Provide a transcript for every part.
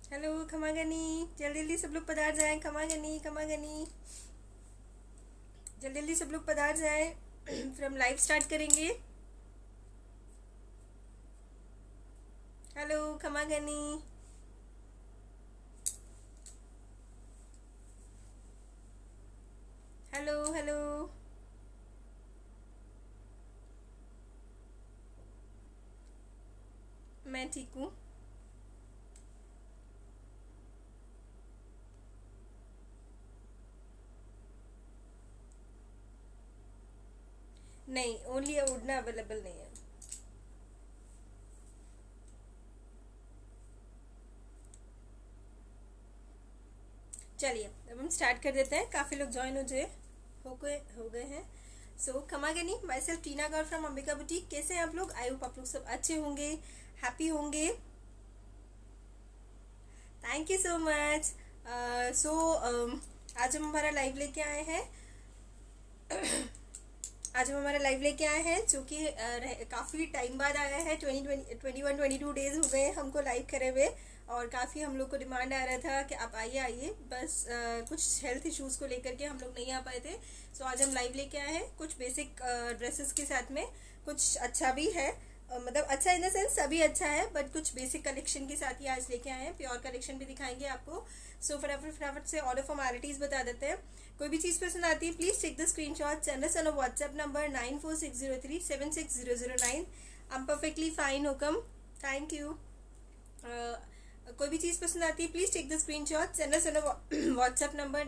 Hello खमागनी, जल्दी जल्दी सब लोग पधार जाएं। खमागनी खमागनी, जल्दी जल्दी सब लोग पधार जाएं। फिर हम लाइव स्टार्ट करेंगे। हेलो खमागनी, हेलो हेलो। मैं ठीक हूँ। नहीं, ओनली उड़ना अवेलेबल नहीं है। चलिए अब हम स्टार्ट कर देते हैं। काफ़ी लोग ज्वाइन हो गए हैं। सो खमागनी, myself Tina Gaur from Ambika boutique. कैसे हैं आप लोग? आई होप आप लोग सब अच्छे होंगे, हैप्पी होंगे। Thank you so much. So आज हम हमारा लाइव लेके आए हैं। आज हम हमारा लाइव लेके आए हैं जो कि काफ़ी टाइम बाद आया है। 21-22 डेज हो गए हमको लाइव करे हुए, और काफ़ी हम लोग को डिमांड आ रहा था कि आप आइए आइए, बस कुछ हेल्थ इश्यूज़ को लेकर के हम लोग नहीं आ पाए थे। सो आज हम लाइव लेके आए हैं कुछ बेसिक ड्रेसेस के साथ में। कुछ अच्छा भी है, मतलब अच्छा इन द सेंस सभी अच्छा है, बट कुछ बेसिक कलेक्शन के साथ ही आज लेके आए हैं। प्योर कलेक्शन भी दिखाएंगे आपको। सो फटाफट से ऑर्डर फॉर्मेलिटीज बता देते हैं। कोई भी चीज़ पसंद आती है please take the screenshot, send us on WhatsApp number 9460376009। I am perfectly fine हुकम, थैंक यू। कोई भी चीज़ पसंद आती है please take the screenshot, send us on WhatsApp number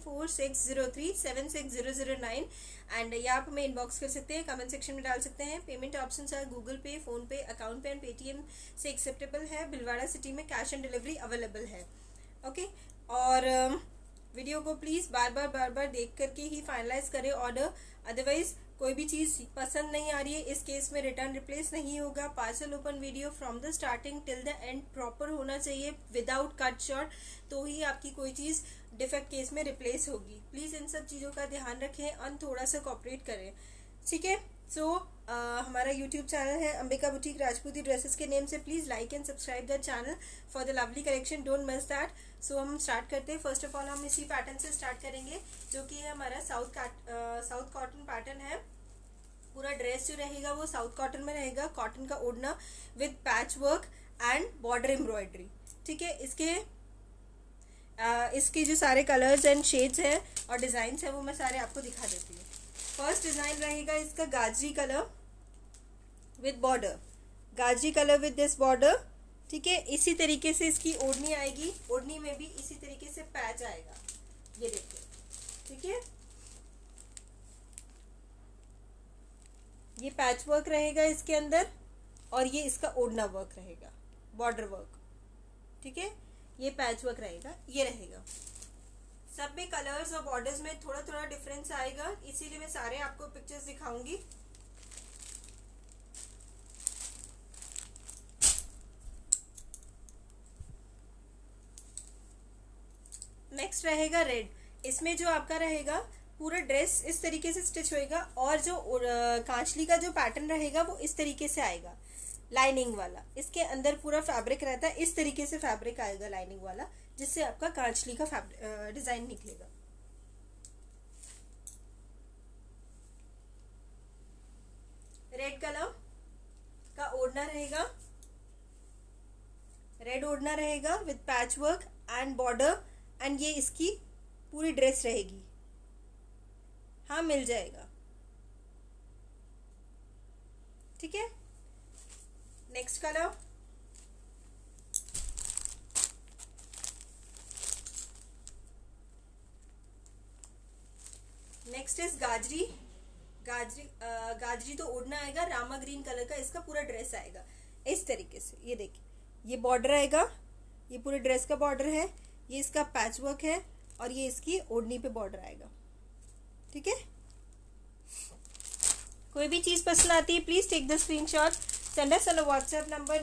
9460376009। And या आप हमें इनबॉक्स कर सकते हैं, कमेंट सेक्शन में डाल सकते हैं। पेमेंट ऑप्शन है Google Pay, PhonePe, account पे एंड पेटीएम से एक्सेप्टेबल है। भिलवाड़ा सिटी में कैश ऑन डिलीवरी अवेलेबल है। ओके, और वीडियो को प्लीज़ बार बार देख करके ही फाइनलाइज करें ऑर्डर। अदरवाइज कोई भी चीज़ पसंद नहीं आ रही है, इस केस में रिटर्न रिप्लेस नहीं होगा। Parcel open video from the starting till the end proper होना चाहिए, विदाउट कट शॉर्ट, तो ही आपकी कोई चीज़ डिफेक्ट केस में रिप्लेस होगी। प्लीज़ इन सब चीज़ों का ध्यान रखें और थोड़ा सा कॉपरेट करें, ठीक है। सो हमारा यूट्यूब चैनल है अंबिका बुटीक राजपूती ड्रेसेस के नेम से। Please like and subscribe the channel for the lovely collection, don't miss that. So हम स्टार्ट करते हैं। फर्स्ट ऑफ ऑल हम इसी पैटर्न से स्टार्ट करेंगे जो कि हमारा साउथ कॉटन पैटर्न है। पूरा ड्रेस जो रहेगा वो साउथ कॉटन में रहेगा, कॉटन का ओढ़ना with patch work and border embroidery, ठीक है। इसके जो सारे कलर्स एंड शेड्स हैं और डिजाइन है वो मैं सारे आपको दिखा देती हूँ। फर्स्ट डिजाइन रहेगा इसका गाजरी कलर विद बॉर्डर, गाजरी कलर विद दिस बॉर्डर, ठीक है। इसी तरीके से इसकी ओढ़नी आएगी, ओढ़नी में भी इसी तरीके से पैच आएगा, ये देखिए, ठीक है। ये पैच वर्क रहेगा इसके अंदर, और ये इसका ओढ़ना वर्क रहेगा, बॉर्डर वर्क, ठीक है। ये पैच वर्क रहेगा, ये रहेगा। सब में कलर्स और बॉर्डर्स में थोड़ा थोड़ा डिफरेंस आएगा, इसीलिए मैं सारे आपको पिक्चर्स दिखाऊंगी। नेक्स्ट रहेगा रेड। इसमें जो आपका रहेगा पूरा ड्रेस इस तरीके से स्टिच होएगा, और जो कांचली का जो पैटर्न रहेगा वो इस तरीके से आएगा, लाइनिंग वाला। इसके अंदर पूरा फैब्रिक रहता है, इस तरीके से फैब्रिक आएगा लाइनिंग वाला, जिससे आपका कांचली का डिजाइन निकलेगा। रेड कलर का ओढ़ना रहेगा, रेड ओढ़ना रहेगा with patch work and border, and ये इसकी पूरी ड्रेस रहेगी। हाँ, मिल जाएगा, ठीक है। नेक्स्ट कलर नेक्स्ट इज गाजरी। गाजरी तो ओढ़ना आएगा, रामा ग्रीन कलर का इसका पूरा ड्रेस आएगा इस तरीके से। ये देखिए, ये बॉर्डर आएगा, ये पूरे ड्रेस का बॉर्डर है, ये इसका पैच वर्क है, और ये इसकी ओढ़नी पे बॉर्डर आएगा, ठीक है। कोई भी चीज पसंद आती है please take the screenshot, send us on WhatsApp number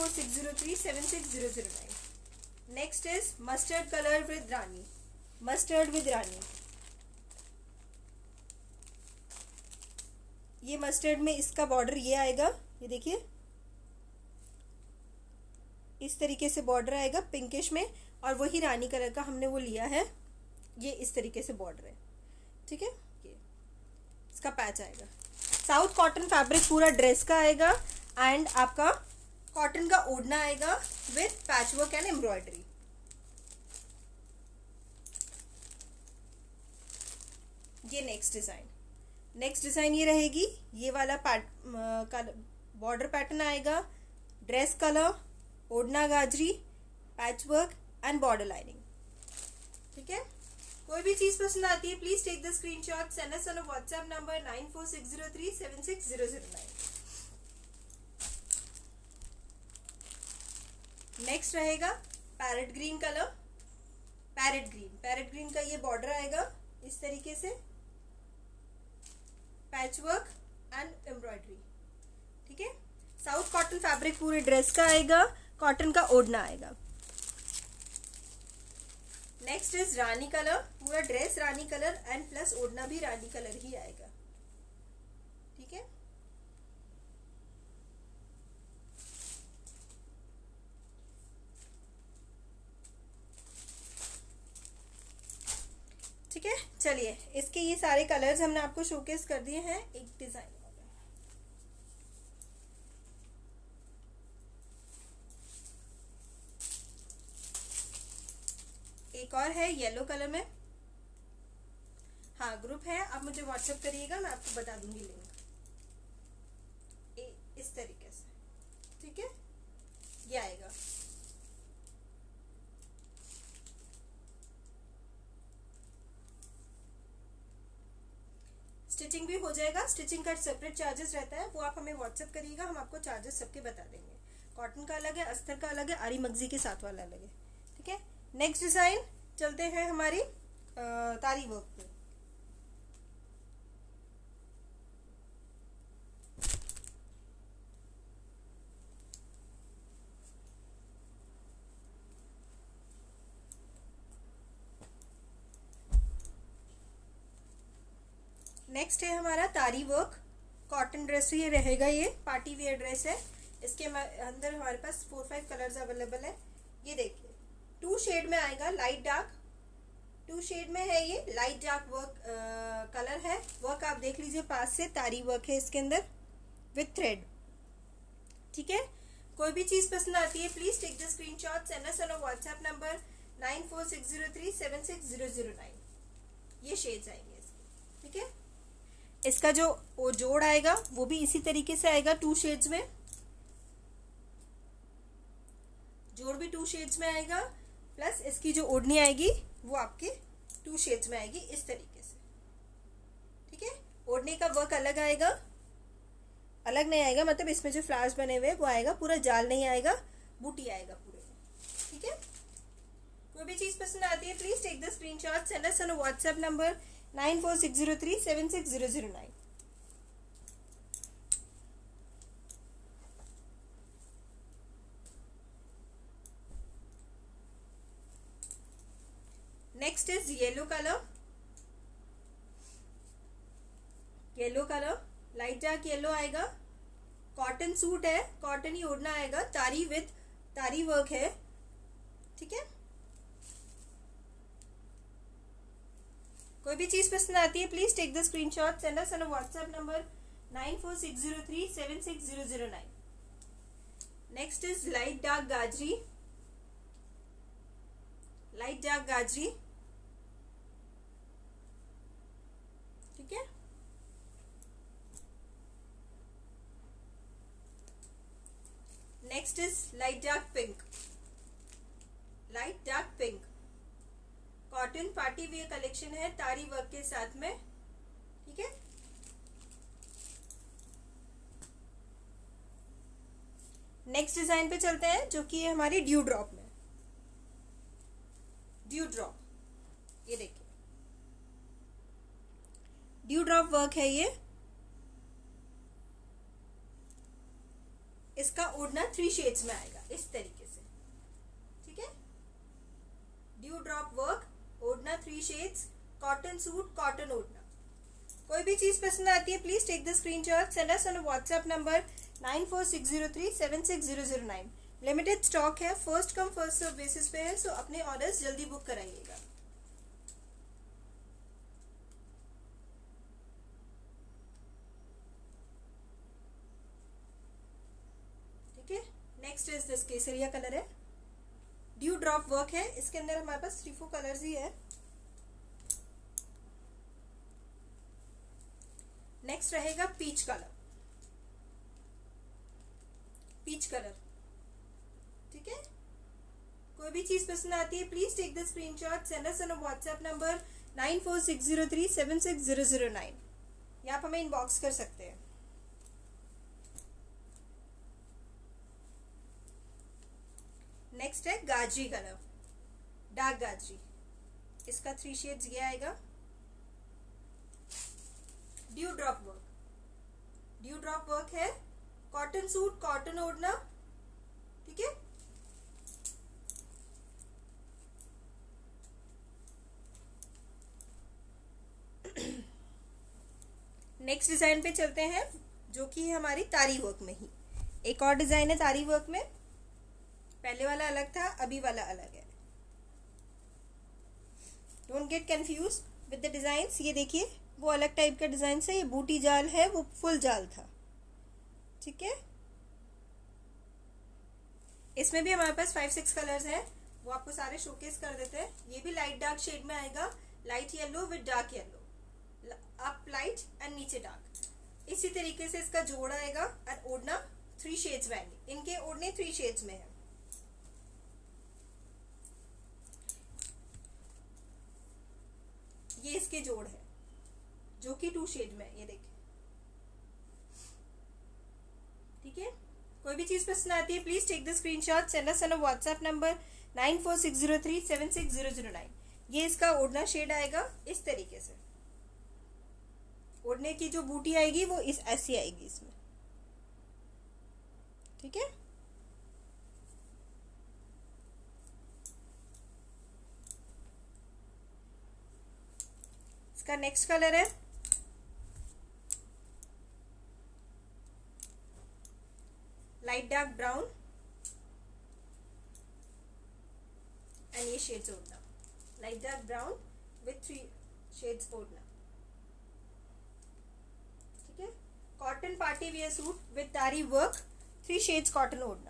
9460376009। Next is mustard colour with रानी, मस्टर्ड विद रानी। ये मस्टर्ड में इसका बॉर्डर ये आएगा, ये देखिए, इस तरीके से बॉर्डर आएगा पिंकिश में, और वही रानी कलर का हमने वो लिया है, ये इस तरीके से बॉर्डर है, ठीक है। ये इसका पैच आएगा। साउथ कॉटन फैब्रिक पूरा ड्रेस का आएगा, एंड आपका कॉटन का ओढ़ना आएगा विथ पैचवर्क एंड एम्ब्रॉयडरी। ये नेक्स्ट डिजाइन ये रहेगी, ये वाला बॉर्डर पैटर्न आएगा, ड्रेस कलर, ओढ़ना गाजरी, पैचवर्क एंड बॉर्डर लाइनिंग, ठीक है। कोई भी चीज पसंद आती है please take the screenshot, send us on WhatsApp number 9460376009। Next रहेगा parrot green colour, parrot green का ये बॉर्डर आएगा इस तरीके से, पैचवर्क एंड एम्ब्रॉयडरी, ठीक है। साउथ कॉटन फैब्रिक पूरे ड्रेस का आएगा, कॉटन का ओढ़ना आएगा। नेक्स्ट इज रानी कलर, पूरा ड्रेस रानी कलर एंड प्लस ओढ़ना भी रानी कलर ही आएगा, ठीक है। ठीक है, चलिए इसके ये सारे कलर्स हमने आपको शोकेस कर दिए हैं। एक डिजाइन एक और है येलो कलर में, हाँ ग्रुप है, आप मुझे व्हाट्सएप करिएगा, मैं आपको बता दूंगी लिंक। इस तरीके से, ठीक है, ये आएगा। स्टिचिंग भी हो जाएगा, स्टिचिंग का सेपरेट चार्जेस रहता है, वो आप हमें व्हाट्सएप करिएगा, हम आपको चार्जेस सबके बता देंगे। कॉटन का अलग है, अस्तर का अलग है, आरी मगजी के साथ वाला अलग है, ठीक है। नेक्स्ट डिजाइन चलते हैं हमारी तारी वर्क पे। नेक्स्ट है हमारा तारी वर्क कॉटन ड्रेस, ये रहेगा, ये पार्टी वेयर ड्रेस है। इसके अंदर हमारे पास 4-5 कलर्स अवेलेबल है। ये देखिए 2 शेड में आएगा, लाइट डार्क 2 शेड में है, ये लाइट डार्क वर्क कलर है। वर्क आप देख लीजिए पास से, तारी वर्क है इसके अंदर विथ थ्रेड, ठीक है। कोई भी चीज पसंद आती है please take the screenshot, send us on WhatsApp number 9460376009। ये शेड्स आएंगे इसके, ठीक है। इसका जो जोड़ आएगा वो भी इसी तरीके से आएगा, 2 शेड्स में, जोड़ भी 2 शेड्स में आएगा, प्लस इसकी जो ओढ़नी आएगी वो आपके 2 शेड्स में आएगी इस तरीके से, ठीक है। ओढ़ने का वर्क अलग आएगा, अलग नहीं आएगा, मतलब इसमें जो फ्लावर्स बने हुए वो आएगा, पूरा जाल नहीं आएगा, बूटी आएगा पूरे में, ठीक है। कोई भी चीज पसंद आती है please take the screenshot, send us on WhatsApp number 9460376009। Next is yellow colour, light dark yellow आएगा, कॉटन सूट है, कॉटन ही ओढ़ना आएगा, तारी विद तारी वर्क है, ठीक है। कोई भी चीज पसंद आती है please take the screenshot, send us on WhatsApp number 9460376009। Next is light dark गाजरी, ठीक है। Next is light dark pink, cotton party wear collection है, तारी वर्क के साथ में, ठीक है। नेक्स्ट डिजाइन पे चलते हैं जो कि है हमारी ड्यू ड्रॉप में, ये देखिए ड्यू ड्रॉप वर्क है ये। इसका ओढ़ना 3 शेड्स में आएगा इस तरीके से, ठीक है। ड्यू ड्रॉप वर्क, ओढ़ना 3 शेड्स, कॉटन सूट, कॉटन ओढ़ना। कोई भी चीज पसंद आती है please take the screenshot, send us on WhatsApp number 9460376009। Limited stock है, first come first serve basis पे है, सो अपने ऑर्डर्स जल्दी बुक कराइएगा। ठीक है, नेक्स्ट इज दिस केसरिया कलर है, ड्यू ड्रॉप वर्क है, इसके अंदर हमारे पास 3-4 कलर्स ही है। नेक्स्ट रहेगा पीच कलर, पीच कलर। ठीक है, कोई भी चीज पसंद आती है please take the screenshot, send us on WhatsApp number 9460376009, या आप हमें इनबॉक्स कर सकते हैं। नेक्स्ट है गाजरी कलर, डार्क गाजरी, इसका 3 शेड्स ये आएगा। Dew drop work, dew drop work है, कॉटन सूट, कॉटन ओढ़ना। ठीक है, नेक्स्ट डिजाइन पे चलते हैं, जो कि है हमारी तारी वर्क में ही। एक और डिजाइन है तारी वर्क में, पहले वाला अलग था, अभी वाला अलग है। Don't get confuse with the designs. ये देखिए, वो अलग टाइप का डिजाइन है, ये बूटी जाल है, वो फुल जाल था। ठीक है, इसमें भी हमारे पास 5-6 कलर्स हैं, वो आपको सारे शोकेस कर देते हैं। ये भी लाइट डार्क शेड में आएगा, light yellow with dark yellow, up light and नीचे डार्क। इसी तरीके से इसका जोड़ आएगा और ओढ़ना 3 शेड्स में आएंगे, इनके ओढ़ने 3 शेड्स में है। ये इसके जोड़ है जो कि 2 शेड में है, ये देखिए। ठीक है, कोई भी चीज पसंद आती है please take the screenshot, send us on WhatsApp number 9460376009। ये इसका ओढ़ना शेड आएगा इस तरीके से, ओढ़ने की जो बूटी आएगी वो इस ऐसी आएगी इसमें। ठीक है, इसका नेक्स्ट कलर है लाइट डार्क ब्राउन एंड ये शेड्स ओढ़ना, light dark brown with 3 shades ओढ़ना। ठीक है, cotton party wear suit with तारी वर्क, 3 शेड्स कॉटन ओढ़ना।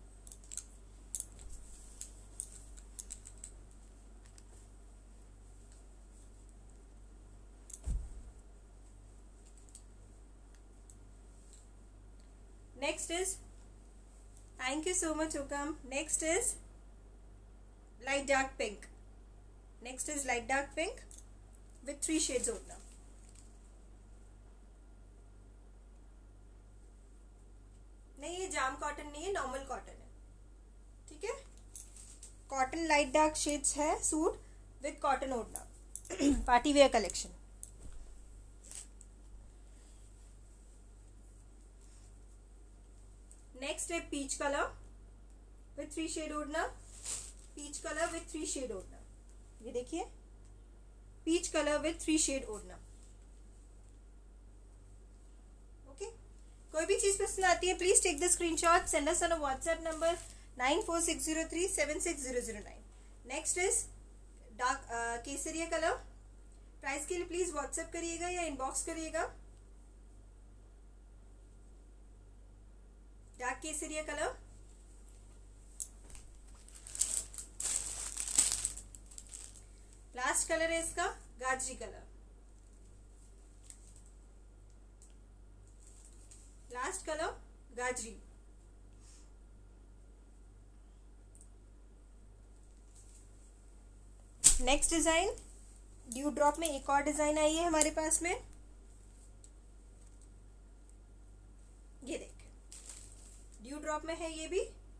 Next is, thank you so much हुकम, next is light dark pink, next is light dark pink with 3 shades ओढ़ना। नहीं, ये जाम cotton नहीं है, नॉर्मल कॉटन है। ठीक है, कॉटन लाइट डार्क शेड्स है सूट विथ कॉटन ओढ़ना, पार्टी वेयर कलेक्शन। नेक्स्ट है पीच कलर विथ 3 शेड ओढ़ना, पीच कलर विथ 3 शेड ओढ़ना। ये देखिए, पीच कलर विथ 3 शेड ओढ़ना। ओके, कोई भी चीज पसंद आती है please take the screenshot, send us on WhatsApp number 9460376009। Next is dark केसरिया कलर, प्राइस के लिए प्लीज व्हाट्सएप करिएगा या इनबॉक्स करिएगा। डार्क केसरिया कलर, लास्ट कलर है इसका गाजरी कलर, लास्ट कलर गाजरी। नेक्स्ट डिजाइन ड्यू ड्रॉप में एक और डिजाइन आई है हमारे पास में, ये देख ड्यू ड्रॉप में है, ये भी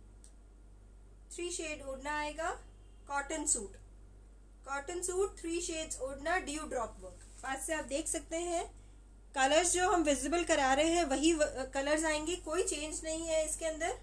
3 शेड ओढ़ना आएगा, cotton suit, cotton suit 3 shades ओढ़ना, ड्यू ड्रॉप वर्क। पास से आप देख सकते हैं कलर्स जो हम विजिबल करा रहे हैं वही कलर्स आएंगे, कोई चेंज नहीं है इसके अंदर।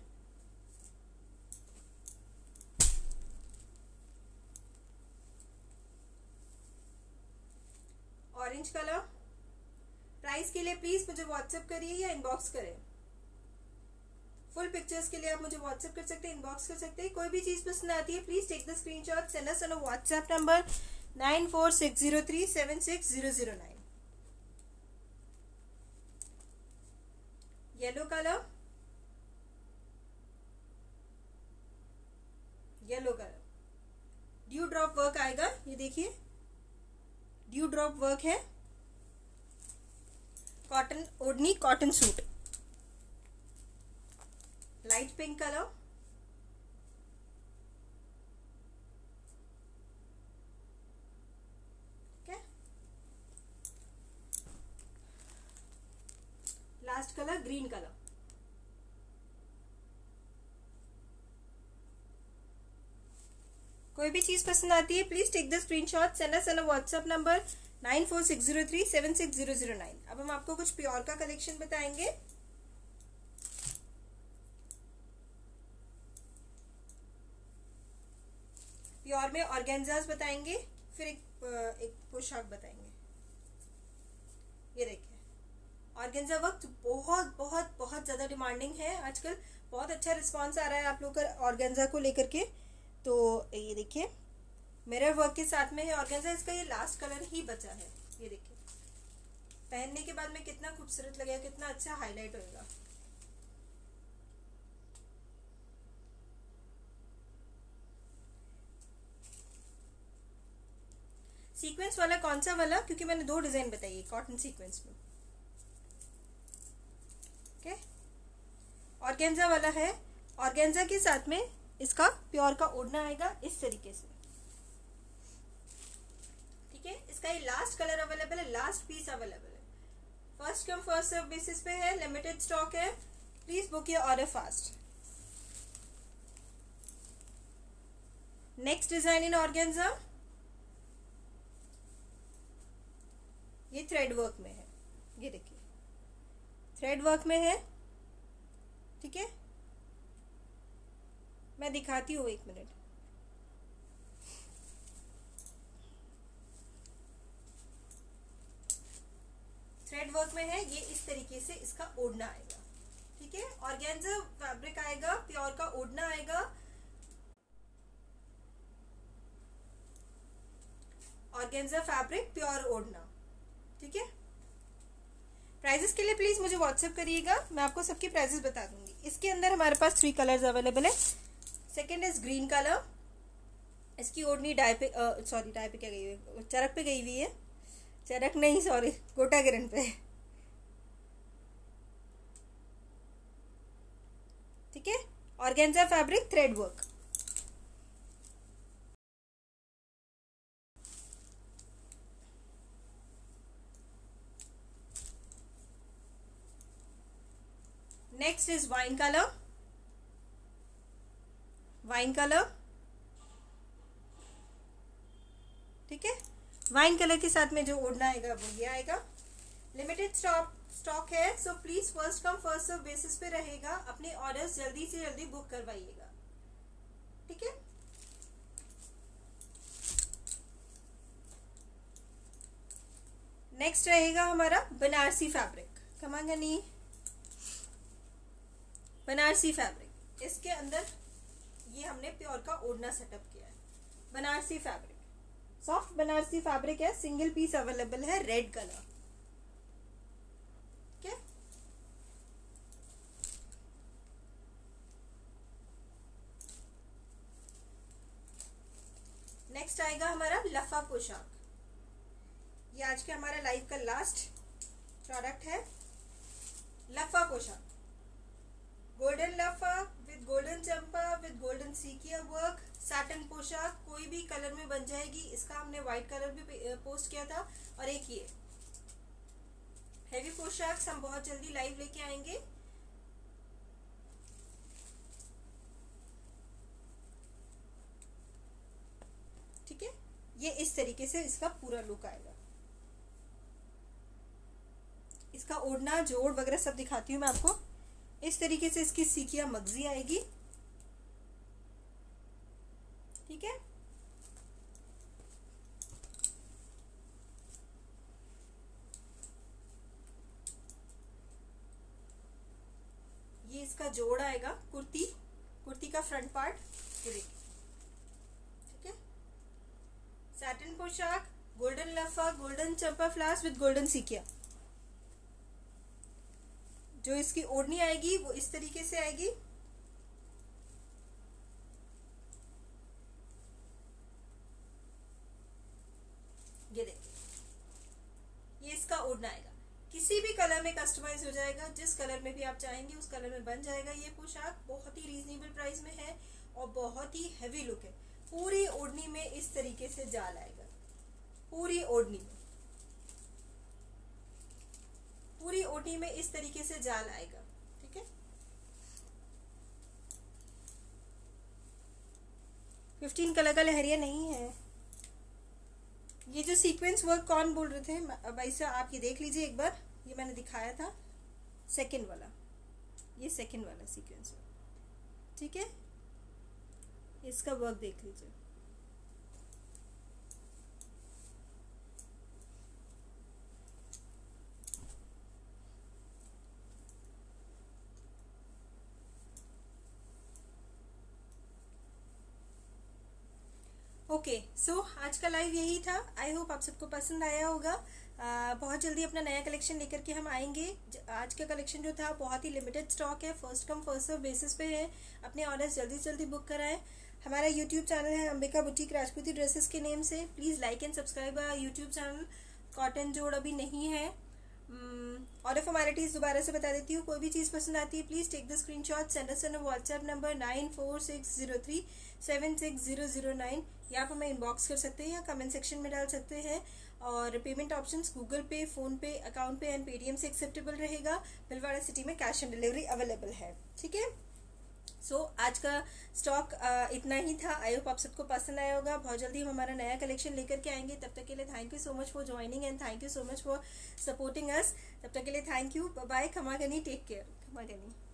ऑरेंज कलर, प्राइस के लिए प्लीज मुझे व्हाट्सएप करिए या इनबॉक्स करें। फुल पिक्चर्स के लिए आप मुझे व्हाट्सएप कर सकते हैं, इनबॉक्स कर सकते हैं। कोई भी चीज पसंद आती है please take the screenshot, send us on WhatsApp number 9460376009। Yellow colour, yellow colour dew drop work आएगा, ये देखिए ड्यू ड्रॉप वर्क है, कॉटन ओढ़नी, cotton suit, light pink colour, last colour green colour. कोई भी चीज पसंद आती है please take the screenshot, send us on WhatsApp number 9460376009। अब हम आपको कुछ प्योर का कलेक्शन बताएंगे। प्योर में ऑर्गेन्जास बताएंगे, फिर एक पोशाक बताएंगे। ये देखिए ऑर्गेन्जा वर्क बहुत बहुत बहुत ज्यादा डिमांडिंग है आजकल, बहुत अच्छा रिस्पांस आ रहा है आप लोग का ऑर्गेन्जा को लेकर के। तो ये देखिए मिरर वर्क के साथ में है ऑर्गेन्जा, इसका ये लास्ट कलर ही बचा है। ये देखिए पहनने के बाद में कितना खूबसूरत लगेगा, कितना अच्छा हाईलाइट होगा। सीक्वेंस वाला कौन सा वाला, क्योंकि मैंने 2 डिजाइन बताई है कॉटन सीक्वेंस में। ओके ऑर्गेन्जा वाला है, ऑर्गेन्जा के साथ में इसका प्योर का ओढ़ना आएगा इस तरीके से। ठीक है, इसका ये लास्ट कलर अवेलेबल है, लास्ट पीस अवेलेबल है, first come first serve basis पे है, लिमिटेड स्टॉक है, please book your order fast. Next design in organza, ये थ्रेड वर्क में है, ये देखिए थ्रेड वर्क में है। ठीक है मैं दिखाती हूँ, 1 मिनट। थ्रेड वर्क में है, ये इस तरीके से इसका ओढ़ना आएगा। ठीक है ऑर्गेन्जा फैब्रिक आएगा, प्योर का ओढ़ना आएगा, ऑर्गेन्जा फैब्रिक प्योर ओढ़ना। ठीक है प्राइजेस के लिए प्लीज मुझे व्हाट्सएप करिएगा, मैं आपको सबकी प्राइजेस बता दूंगी। इसके अंदर हमारे पास 3 कलर्स अवेलेबल है। सेकेंड इज ग्रीन कलर, इसकी ओढ़नी डाई पे डाई पे क्या गई हुई है, चरक पे गई हुई है, चरक नहीं सॉरी गोटा गिरन पे। ठीक है organza fabric thread work. Next is wine colour, wine colour. ठीक है वाइन कलर के साथ में जो ओढ़ना आएगा वो ये आएगा। लिमिटेड स्टॉक है, so please first come first serve basis पे रहेगा, अपने ऑर्डर्स जल्दी से जल्दी बुक करवाइएगा। ठीक है नेक्स्ट रहेगा हमारा बनारसी फैब्रिक, कमांगनी बनारसी फैब्रिक। इसके अंदर ये हमने प्योर का ओढ़ना सेटअप किया है, Banarasi fabric, soft Banarasi fabric है, सिंगल पीस अवेलेबल है, रेड कलर। ठीक है नेक्स्ट आएगा हमारा लफा पोशाक, ये आज के हमारा लाइव का लास्ट प्रोडक्ट है। लफा पोशाक, गोल्डन लफा विद गोल्डन चंपा विद गोल्डन सीकिया वर्क, सैटन पोशाक, कोई भी कलर में बन जाएगी। इसका हमने व्हाइट कलर भी पोस्ट किया था, और एक ये हैवी पोशाक हम बहुत जल्दी लाइव लेके आएंगे। ठीक है ये इस तरीके से इसका पूरा लुक आएगा। इसका ओढ़ना जोड़ वगैरह सब दिखाती हूँ मैं आपको। इस तरीके से इसकी सीकिया मगजी आएगी। ठीक है ये इसका जोड़ आएगा, कुर्ती का फ्रंट पार्ट, ये देखिए, ठीक है। सैटिन पोशाक, गोल्डन लफा, गोल्डन चंपा फ्लास विद गोल्डन सीकिया। जो इसकी ओढ़नी आएगी वो इस तरीके से आएगी, ये देखिए, ये इसका ओढ़ना आएगा। किसी भी कलर में कस्टमाइज हो जाएगा, जिस कलर में भी आप चाहेंगे उस कलर में बन जाएगा। ये पोशाक बहुत ही रीजनेबल प्राइस में है और बहुत ही हैवी लुक है। पूरी ओढ़नी में इस तरीके से जाल आएगा, पूरी ओढ़नी में, पूरी ओढ़नी में इस तरीके से जाल आएगा, ठीक है। 15 कलर का लहरिया नहीं है। ये जो सीक्वेंस वर्क कौन बोल रहे थे भाई साहब, आप ये देख लीजिए एक बार, ये मैंने दिखाया था सेकंड वाला, ये सेकंड वाला सीक्वेंस वर्क, ठीक है। इसका वर्क देख लीजिए। ओके, सो आज का लाइव यही था। आई होप आप सबको पसंद आया होगा। बहुत जल्दी अपना नया कलेक्शन लेकर के हम आएंगे। आज का कलेक्शन जो था बहुत ही लिमिटेड स्टॉक है, first come first serve basis पे है। अपने ऑर्डर्स जल्दी से जल्दी बुक कराएं। हमारा यूट्यूब चैनल है अंबिका बुटीक राजपूती ड्रेसेस के नेम से। Please like and subscribe YouTube channel. Cotton जोड़ अभी नहीं है। ऑर्डर फॉर्मेलिटीज दोबारा से बता देती हूँ। कोई भी चीज़ पसंद आती है please take the screenshot, send us on WhatsApp number 9460376009। या आप हमें इनबॉक्स कर सकते हैं या कमेंट सेक्शन में डाल सकते हैं। और payment options Google Pay, PhonePe, account पे एंड पेटीएम से एक्सेप्टेबल रहेगा। भीलवाड़ा सिटी में कैश ऑन डिलीवरी अवेलेबल है, ठीक है। सो आज का स्टॉक इतना ही था। आई होप आप सबको पसंद आया होगा। बहुत जल्दी हम हमारा नया कलेक्शन लेकर के आएंगे। तब तक के लिए thank you so much for joining and thank you so much for supporting us. तब तक के लिए थैंक यू, बाय, खमा गनी, टेक केयर, खमा गनी।